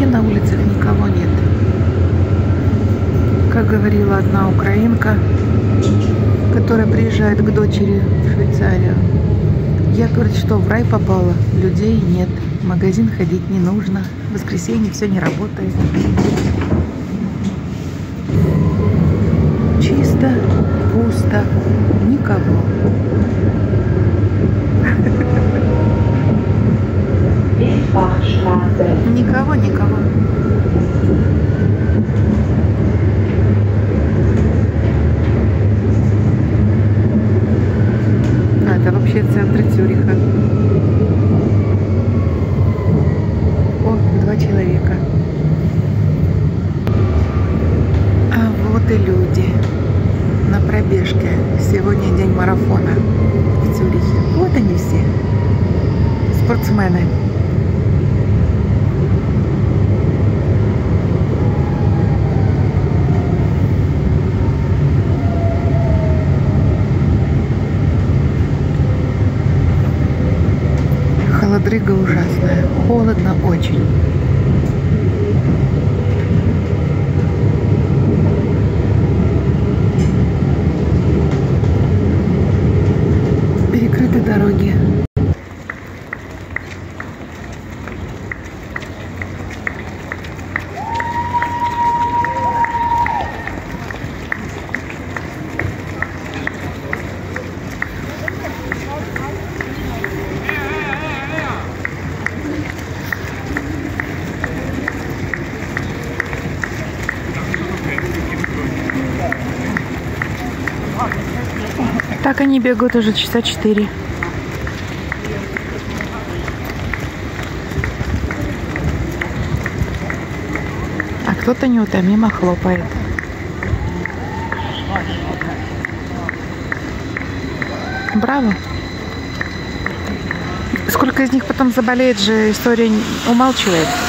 на улицах никого нет. Как говорила одна украинка, которая приезжает к дочери в Швейцарию. Я, говорит, что в рай попала, людей нет, в магазин ходить не нужно, в воскресенье все не работает. Чисто, пусто, никого. Никого, никого. Это вообще центр Цюриха. О, 2 человека. А вот и люди на пробежке. Сегодня день марафона в Цюрихе. Вот они все. Спортсмены. Холодрыга ужасная, холодно очень. Перекрыты дороги. Так они бегают уже часа 4. А кто-то неутомимо хлопает. Браво! Сколько из них потом заболеет же, история умалчивает.